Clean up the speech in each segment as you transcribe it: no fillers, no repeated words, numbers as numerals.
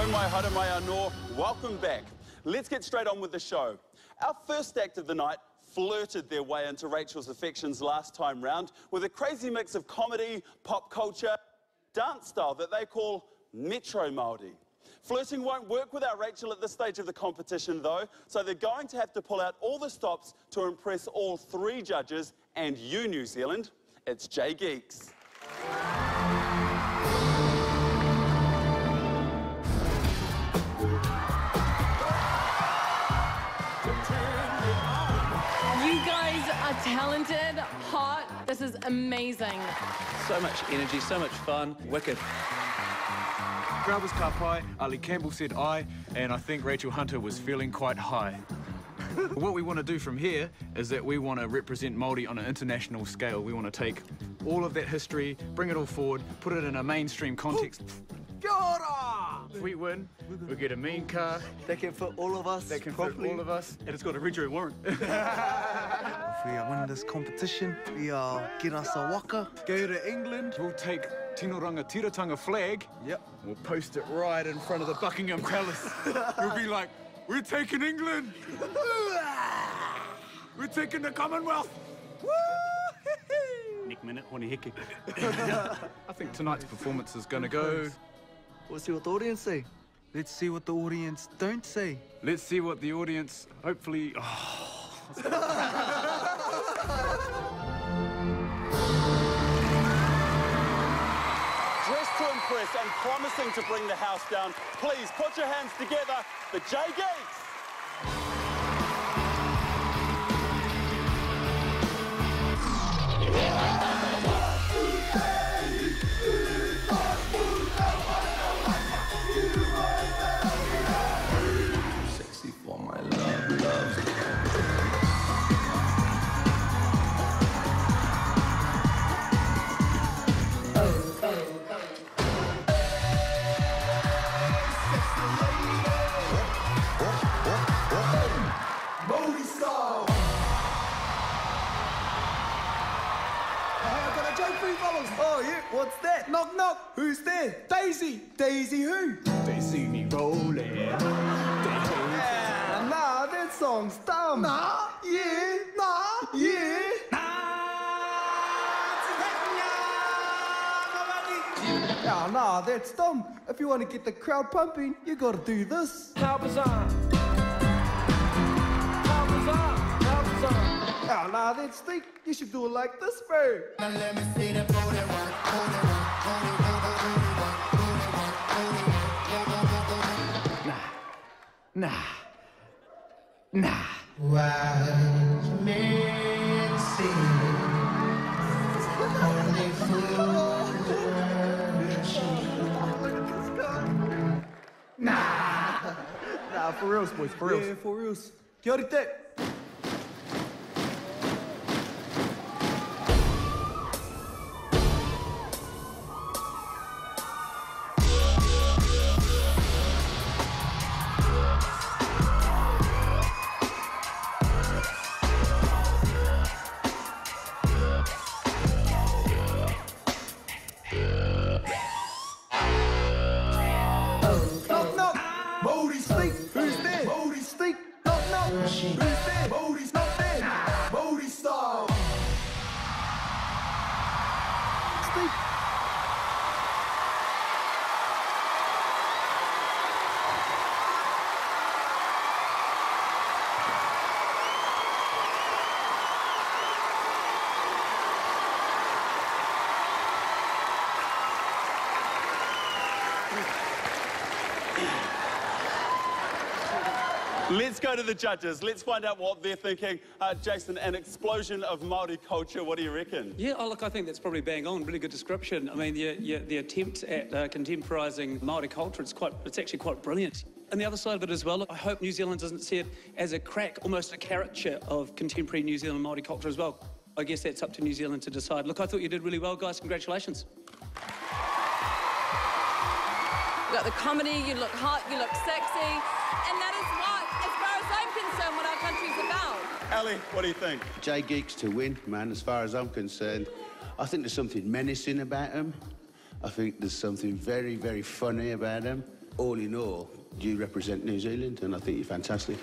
Nau mai, haere mai anō. Welcome back. Let's get straight on with the show. Our first act of the night flirted their way into Rachel's affections last time round with a crazy mix of comedy, pop culture, dance style that they call Metro Māori. Flirting won't work without Rachel at this stage of the competition, though, so they're going to have to pull out all the stops to impress all three judges and you, New Zealand. It's J Geeks. You guys are talented, hot. This is amazing. So much energy, so much fun. Wicked. Crowd was ka pai, Ali Campbell said aye, and I think Rachel Hunter was feeling quite high. What we want to do from here is that we want to represent Māori on an international scale. We want to take all of that history, bring it all forward, put it in a mainstream context. Kia ora! If we win, we'll get a mean car. That can fit all of us. That can properly. fit all of us. And it's got a Reggie warrant. If we win this competition, we get us a waka. Go to England, we'll take Tino Rangatiratanga flag. Yep. We'll post it right in front of the Buckingham Palace. We'll be like, we're taking England. We're taking the Commonwealth. Nick Minute, Honi Heke. I think tonight's performance is going to go... We'll see what the audience say. Let's see what the audience don't say. Let's see what the audience, hopefully... Dressed to impress and promising to bring the house down, please put your hands together for J Geeks. Sexy for my love. Oh, yeah, what's that? Knock, knock. Who's there? Daisy. Daisy who? They see me rolling. Yeah, nah, that song's dumb. Nah, yeah, Yeah, nah, that's dumb. If you want to get the crowd pumping, you gotta do this. How bizarre. Yeah, nah, that's thick. You should do it like this, bro. Now let me see the booty work. Nah. Wise men say only fools Nah, for reals, boys, for reals. Yeah, for reals. Kia ora te. Let's go to the judges. Let's find out what they're thinking. Jason, an explosion of Māori culture. What do you reckon? Yeah, look, I think that's probably bang on. Really good description. I mean, the attempt at contemporising Māori culture, it's actually quite brilliant. And the other side of it as well, look, I hope New Zealand doesn't see it as a crack, almost a caricature of contemporary New Zealand Māori culture as well. I guess that's up to New Zealand to decide. Look, I thought you did really well, guys. Congratulations. You got the comedy, you look hot, you look sexy, and that is what, as far as I'm concerned, what our country's about. Ali, what do you think? J Geeks to win, man, as far as I'm concerned. I think there's something menacing about him. I think there's something very, very funny about him. all in all, you represent New Zealand, and I think you're fantastic.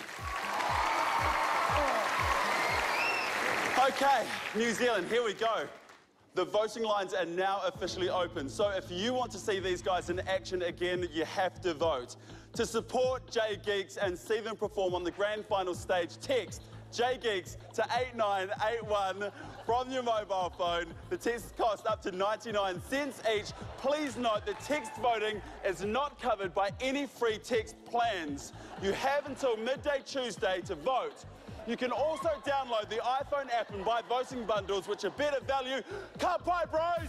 Okay, New Zealand, here we go. The voting lines are now officially open, so if you want to see these guys in action again, you have to vote. To support J Geeks and see them perform on the grand final stage, text J Geeks to 8981 from your mobile phone. The text costs up to 99 cents each. Please note that text voting is not covered by any free text plans. You have until midday Tuesday to vote. You can also download the iPhone app and buy voting bundles, which are better value. Ka pai, bros!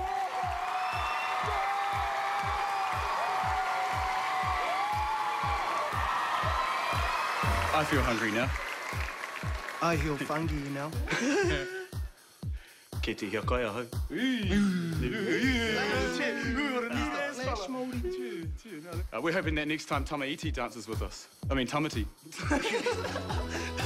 I feel hungry now. I feel funky, you know. Ke te hia kai ahau. We're hoping that next time Tamaiti dances with us. I mean, Tamati.